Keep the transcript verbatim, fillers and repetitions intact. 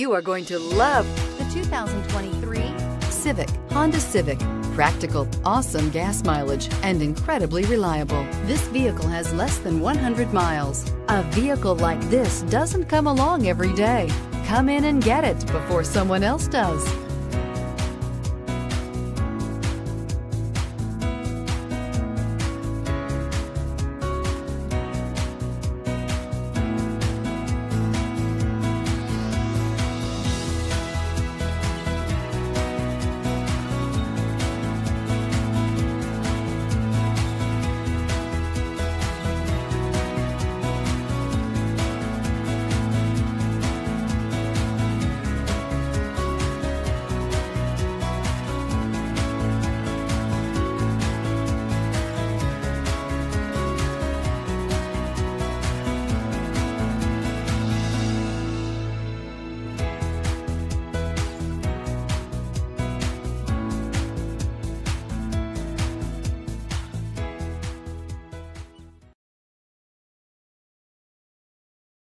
You are going to love the two thousand twenty-three Civic, Honda Civic. Practical, awesome gas mileage, and incredibly reliable. This vehicle has less than one hundred miles. A vehicle like this doesn't come along every day. Come in and get it before someone else does.